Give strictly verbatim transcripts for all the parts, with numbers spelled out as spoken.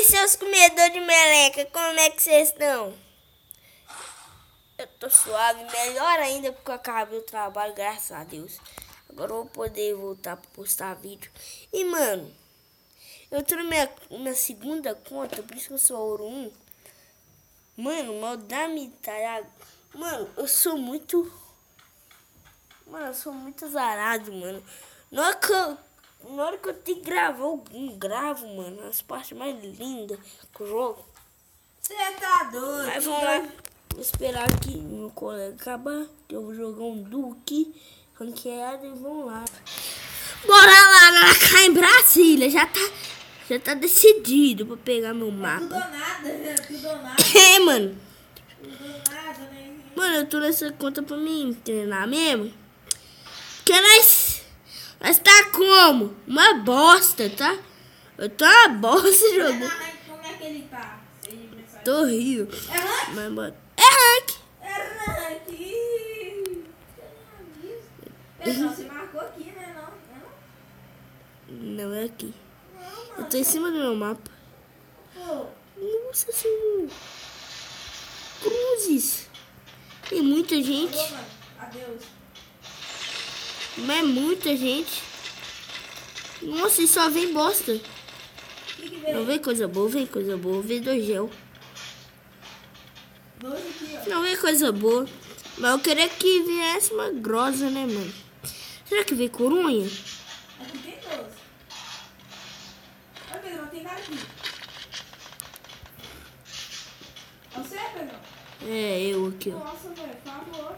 aí, seus comedores de meleca, como é que vocês estão? Eu tô suave, melhor ainda porque eu acabei o trabalho, graças a Deus. Agora eu vou poder voltar pra postar vídeo. E, mano, eu tô na minha, minha segunda conta, por isso que eu sou ouro um. Mano, mal da mitalhada. Mano, eu sou muito... Mano, eu sou muito azarado, mano. Na hora que eu, na hora que eu tenho que gravar, eu gravo, mano. As partes mais lindas do jogo. Você tá doido? Mas vamos lá. Vou esperar que meu colega acabar. Que eu vou jogar um Duque ranqueado e vamos lá. Bora lá, lá cá em Brasília. Já tá, já tá decidido pra pegar meu mapa. Tudo ou nada, né? Tudo ou nada. É, mano. Tudo ou nada, né? Mano, eu tô nessa conta pra mim treinar mesmo. Porque nós, nós tá como? Uma bosta, tá? Eu tô uma bosta jogando. Como é que ele tá? Tô horrível. É rank? Mas, bora. É rank. É rank. Pessoal, você marcou aqui, né? Não, não? Não é aqui. Não, Eu mano. tô em cima do meu mapa. Pô, Nossa senhora. Cruzes. Tem muita gente. falou, mano. Adeus. Mas é muita gente. Nossa, e só vem bosta. O que que veio? Não vem coisa boa, vem coisa boa. Vem do gel. Dois aqui, ó. Não vem coisa boa. Mas eu queria que viesse uma grossa, né, mano? Será que vem corunha? Aqui tem dois. Olha, Pedrão, tem cara aqui. Você, Pedrão? É, eu aqui, ó. Nossa, velho, por favor.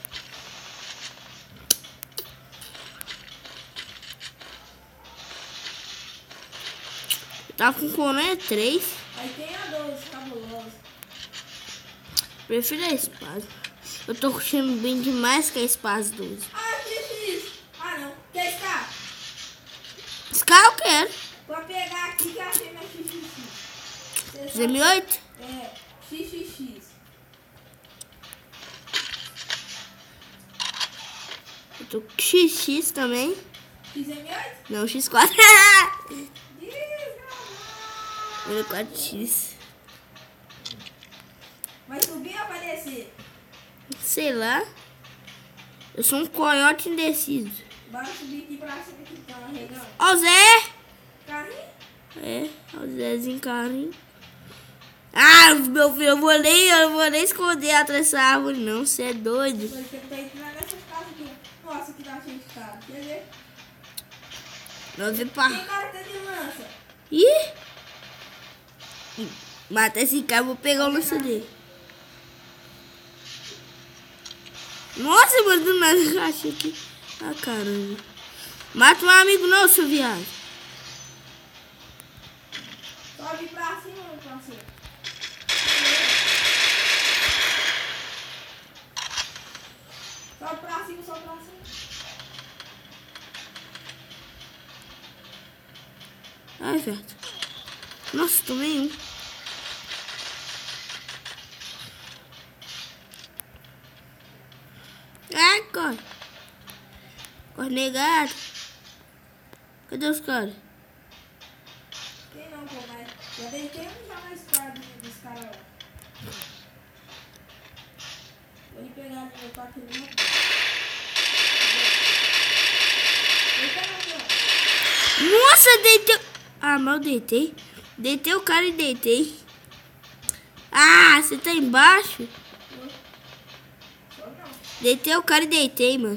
Tá com corunha três. Aí tem a dois, cabulosa. Prefiro a espada. Eu tô curtindo bem demais com a espada doze. Ah, difícil. Ah, não. Quer estar? Scar eu quero. Vou pegar aqui que eu achei minha X X X. Você Z M oito? É, X X X. Eu tô com X X também. X M oito? Não, X quatro. Desgramado. Meu quatro X. Vai subir ou vai descer? Sei lá. Eu sou um coiote indeciso. Bora subir aqui pra cima que tá, regão. Ó o Zé. Carrinho? É, ó o Zézinho carinho. Ah, meu filho, eu vou nem, eu vou nem esconder atrás dessa árvore, não. Você é doido. Você tá entrando nessas casas aqui. Nossa, que tá cheio de casa. Quer ver? Não ver pra... Tem cara que tá de lança. Ih! Mata esse cara, eu vou pegar o lance dele. Nossa, mano, do nada eu achei aqui. Ah, caramba. Mata um amigo não, seu viado. Sobe pra cima, meu parceiro. Sobe pra cima, sobe pra cima. Ai, velho. Nossa, tomei um. Ai, corre. Corre, negado. Cadê os caras? Tem não, pô, mas já deitei um já na espada dos caras lá. Vou ir pegar no meu patrulho. Nossa, deitei. Ah, mal deitei. Deitei o cara e deitei. Ah, você tá embaixo? Deitei o cara e deitei, mano.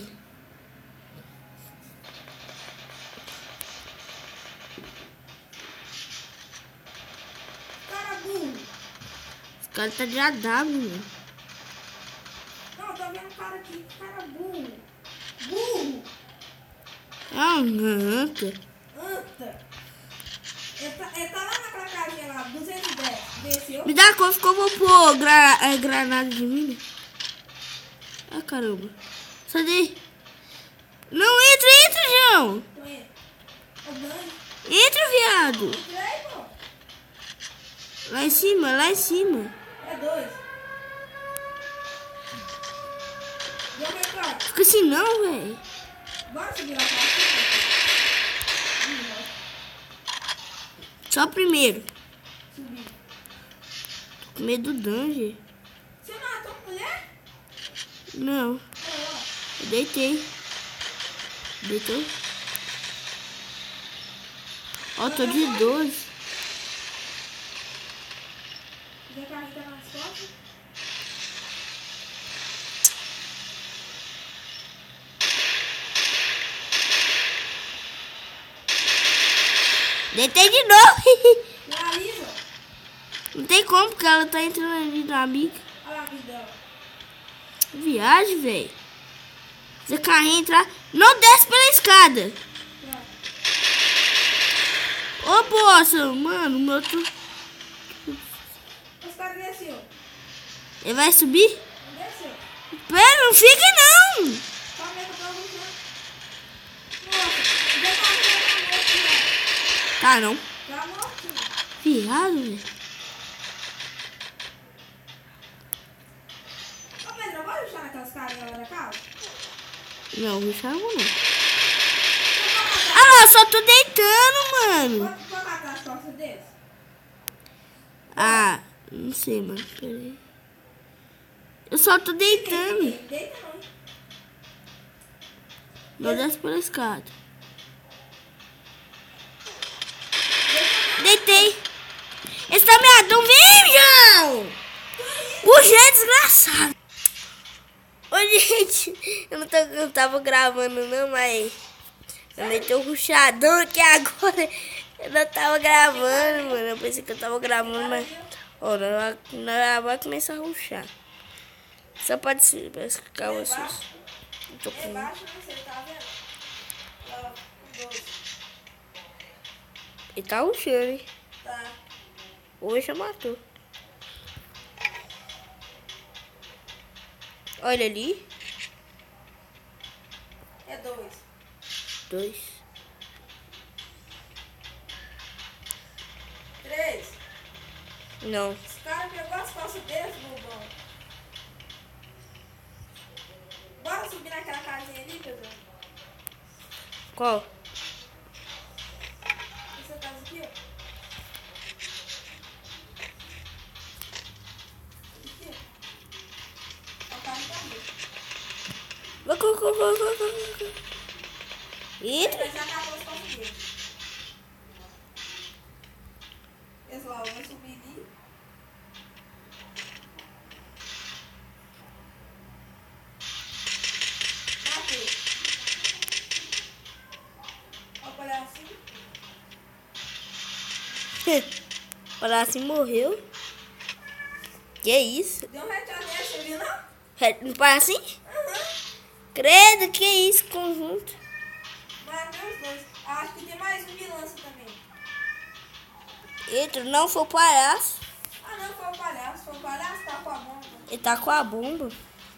Cara burro. Esse cara tá de A W, mano. Não, tô vendo um cara aqui. Cara burro. Burro. Ah, anta. Anta. Ele tá, ele tá lá naquela casinha lá, duzentos e dez. Desceu. Me dá a cofre que eu vou pôr gra é, granada de mina. Ah, caramba. Sai daí. Não, entra, entra, João. Tô indo. Ô, Dani. Entra, viado. Entrei, pô. Lá em cima, lá em cima. É dois. Deu recado. Fica assim não, velho. Bora subir lá pra cima. Só primeiro. Subir. Tô com medo do dungeon. Você matou uma mulher? Não. Oh, Eu deitei. Deitou? Ó, tô de doze. já carrega nas costas? Deitei de novo. Finaliza. Não tem como, porque ela tá entrando ali na amiga. Olha lá a vida dela. Viagem, velho. Você carrinho entrar. Não desce pela escada. Ô, poça, mano, o meu tu... Os caras desceu. Ele vai subir? Não desceu. Pera, não fique não. Calma aí que eu tô avançando. Nossa, já tá morto já. Tá, não. Tá morto. Viado, velho. Ô Pedro, bora deixar naquelas carinhas lá da casa? Não, não chama não. Ah, não, eu só tô deitando, mano. Pode pode matar as costas deles? Ah, não sei, mano. Pera aí. Eu só tô deitando. Deita não. Não desce pela escada. Deitei. Esse tá meado, vem, João. Puxa, desgraçado. Ô, gente, eu não, tô, eu não tava gravando não, mas eu nem tô ruxadão aqui agora. Eu não tava gravando, mano. Eu pensei que eu tava gravando, mas... Ó, não, não vai começar a ruxar. Só pode ser, pra explicar vocês. Eu tô com... Embaixo, não sei, tá vendo? Ó, com dois. Ele tá ruxando, hein? Tá. Hoje já matou. Olha ali. É dois. Dois. Três. Não. Os caras pegou as costas deles, bobão. Bora subir naquela casinha ali, Pedro? Qual? Essa casa aqui, ó. Aqui, ó. Ó, o carro tá ali. Vai, vai, vai, vai, vai, vai. Eita. Ele já acabou as costas dele. Pessoal, eu vou subir ali. Matei. Ó, olha assim. Olha assim, morreu. Que isso? Deu um headshot nele, você viu, não? É, não parece assim? Aham. Credo, que isso, conjunto. Matei os dois. Acho que tem mais um de lança também. Eita, não foi o palhaço. Ah, não, foi o palhaço. Foi o palhaço, tá com a bomba. Ele tá com a bomba.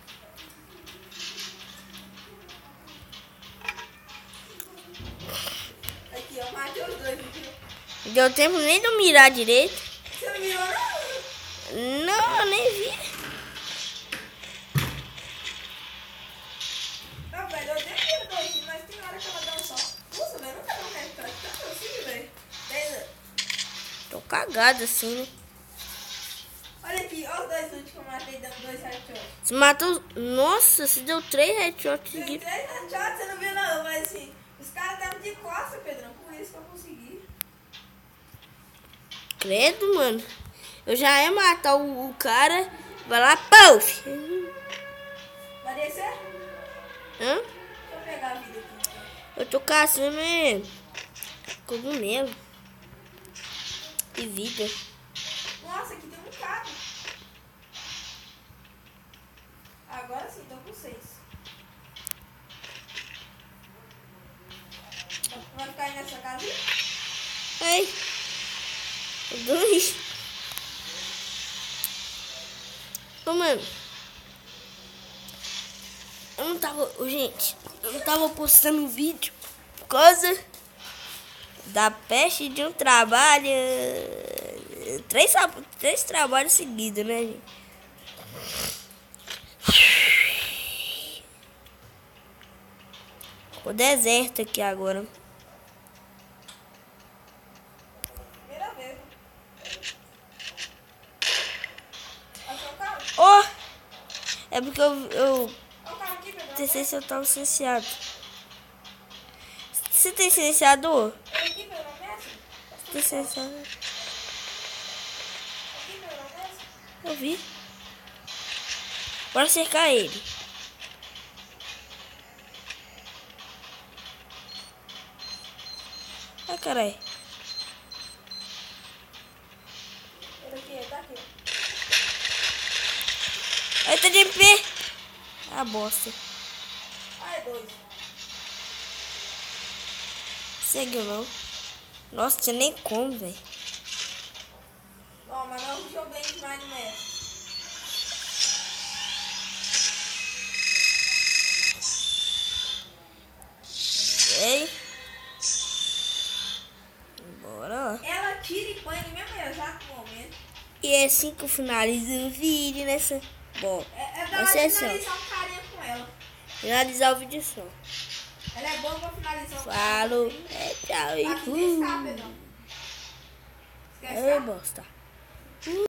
Aqui, ó, matei os dois, viu? Não deu tempo nem de eu mirar direito. Você não mirou, não? Não, eu nem vi. Não, velho, eu odeio o dois, mas tem hora que ela dá um só. Nossa, velho, nunca dá um headshot tanto assim, velho. Beleza. Tô cagado assim, né? Olha aqui, olha os dois últimos que eu matei dando dois headshots. Você matou... Nossa, você deu três headshots Deu seguidos. três headshots, você não viu, não, mas assim, os caras estavam de costa, Pedrão, por isso que eu consegui. Credo, mano. Eu já ia matar o, o cara. Vai lá, puf. Vai descer? Hã? Deixa eu pegar a vida aqui. Então. Eu tô caçando é, cogumelo. E vida. Nossa, aqui tem um bocado. Agora sim, tô com seis. Vai ficar aí nessa casinha? Ai. Dois. Ô, mano. Eu não tava... ô, gente, eu não tava postando vídeo por causa da peste de um trabalho. Três, tra- três trabalhos seguidos, né, gente? O deserto aqui agora. Primeira vez. É porque eu, eu Ó, o carro aqui, Pedro. testei se eu tava silenciado. Você tem silenciador? Ele aqui, Pedro, não desce? Tem silenciador? Aqui, Pedro, não desce? Eu vi. Bora cercar ele. Ai, carai. Ele aqui, ele tá aqui. Ele tá de pé. Ah, bosta. Ai, dois. Seguiu não. Nossa, tinha nem como, velho. Ó, mas não joguei demais no mesmo. Ei. Bora lá. Ela tira e põe no mesmo exato momento. E é assim que eu finalizo o vídeo nessa. Bom, É, é da vai hora ser de assim, ó. finalizar um carinha com ela. Finalizar o vídeo só. Ela é boa pra finalizar um Falou. carinha. É, tchau. E Aqui fui. nem escapa, não. Esquece, Ei, tá? bosta.